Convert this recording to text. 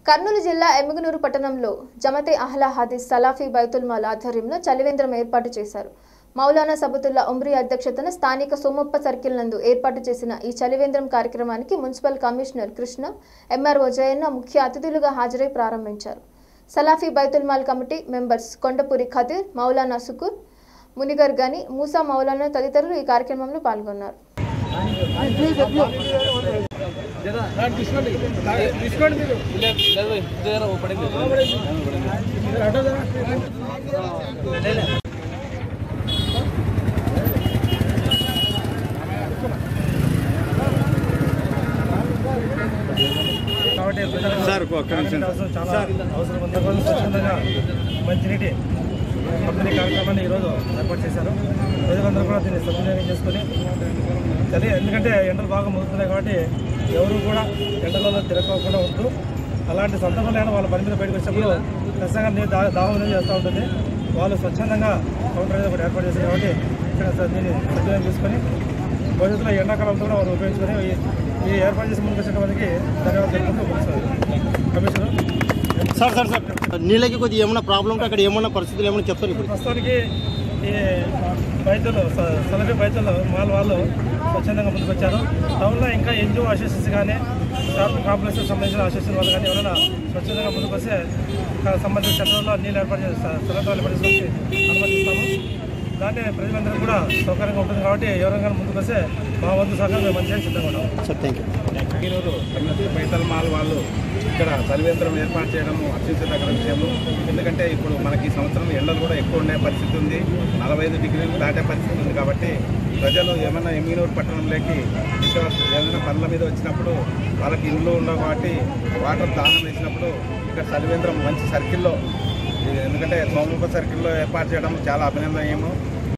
కర్నూలు జిల్లా ఎమ్మిగనూరు పట్టణంలో జమతే అహ్లా హదీస్ Salafi Baitul mall ఆధ్వర్యంలో చలివేంద్రం ఏర్పాటు చేశారు. మౌలానా సబతుల్లా ఉమ్రీ అధ్యక్షతన స్థానిక సోమప్ప సర్కిల్ నందు ఏర్పాటు చేసిన ఈ చలివేంద్రం కార్యక్రమానికి municipal commissioner Krishna, MRO Jayanna ముఖ్య అతిథులుగా హాజరై ప్రారంభించారు. సలాఫీ బైతుల్ మాల్ కమిటీ మెంబర్స్ కొండపూరి ఖదీర్, మౌలానా సుకూర్, మునిగర్ గని, మూసా మౌలానా తదితరులు ఈ కార్యక్రమంలో పాల్గొన్నారు. చాలా అవసరం ఉంది. స్వచ్ఛందంగా మంచినీటి పంపిణీ కార్యక్రమాన్ని ఈరోజు ఏర్పాటు చేశారు. ప్రజలందరూ కూడా దీన్ని సద్వినియోగం చేసుకొని ఎందుకంటే ఎండలు బాగా ముగుతున్నాయి కాబట్టి ఎవరు కూడా ఎండలలో తిరగకుండా ఉంటూ అలాంటి సందర్భంలో వాళ్ళ పని మీద బయటకు వచ్చినప్పుడు ఖచ్చితంగా నీరు దాహం అనేది చేస్తూ ఉంటుంది. వాళ్ళు స్వచ్ఛందంగా కౌంటర్ అనేది ఒకటి ఏర్పాటు చేశారు కాబట్టి ఇక్కడ దీన్ని సద్వినియోగం చేసుకొని భవిష్యత్తులో ఎండాకాలంతో కూడా వాళ్ళు ఉపయోగించుకొని ఈ ఏర్పాటు చేసి ముందుకు వచ్చేటప్పటికి ధన్యవాదాలు తెలుపుకుంటూ కమిషనర్ సార్ నీళ్ళకి కొద్దిగా ఏమైనా ప్రాబ్లం ఉంటే అక్కడ ఏమన్నా పరిస్థితులు ఏమైనా చెప్తారు. ఇప్పుడు ప్రస్తుతానికి ఈ బైతులు సలఫీ బైతులు వాళ్ళు స్వచ్ఛందంగా ముందుకు వచ్చారు. టౌన్లో ఇంకా ఎన్జిఓ అసోసియేషన్ కానీ షాపింగ్ కాంప్లెక్స్కి సంబంధించిన అసోసియేషన్ వాళ్ళు కానీ ఎవరైనా స్వచ్ఛందంగా ముందుకు వస్తే సంబంధించిన సెంటర్లో నీళ్ళు ఏర్పాటు చేసి సలఫీ ఏర్పాటు చేసి అనుమతిస్తాము. దాంట్లో ప్రజలందరూ కూడా సౌకర్యంగా ఉంటుంది కాబట్టి ఎవరైనా ముందుకు వస్తే మా వంతు సహకారం మేము మంచిగా సిద్ధంగా ఉన్నాం. Sir thank you. ఈరోజు సమితి బైతుల్ మాల్ వాళ్ళు ఇక్కడ చలివేంద్రం ఏర్పాటు చేయడం హర్షించదగ్గ విషయము. ఎందుకంటే ఇప్పుడు మనకి ఈ సంవత్సరం ఎండలు కూడా ఎక్కువ ఉండే పరిస్థితి ఉంది, 45 డిగ్రీలు దాటే పరిస్థితి ఉంది. కాబట్టి ప్రజలు ఏమైనా ఎమ్మిగనూరు పట్టణంలోకి ఏమైనా పనుల మీద వచ్చినప్పుడు వాళ్ళకి ఇండ్లు ఉండవు కాబట్టి వాటర్ దాహం వేసినప్పుడు ఇక్కడ చలివేంద్రం మంచి సర్కిల్లో, ఎందుకంటే సోమప్ప సర్కిల్లో ఏర్పాటు చేయడం చాలా అభినందనీయము.